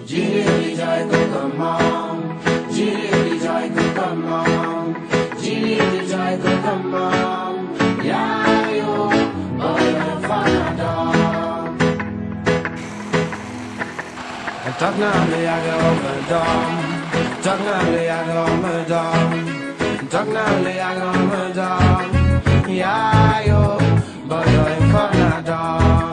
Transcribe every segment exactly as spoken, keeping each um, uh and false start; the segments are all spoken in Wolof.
Gili joy go come on, Gili joy go come on, Gili joy go come on. Yeah, you, oh, you're fun dog. Talk now, me I go over dog. Talk now, me I go over dog. Talk now, me I go over dog. Yeah, you, but you're fun dog.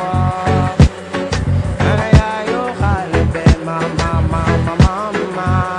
Mama, mama, mama.